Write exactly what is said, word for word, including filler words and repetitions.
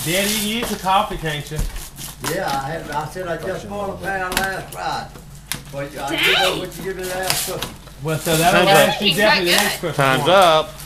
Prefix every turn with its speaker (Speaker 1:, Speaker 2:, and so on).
Speaker 1: Daddy, you can use the coffee, can't you?
Speaker 2: Yeah, I had. I said I just bought a pound last Friday. But I give her what you give me last cookie.
Speaker 1: Well, so that'll
Speaker 3: Time's up.
Speaker 1: last you definitely the next Christmas.
Speaker 3: Time's
Speaker 1: morning.
Speaker 3: up.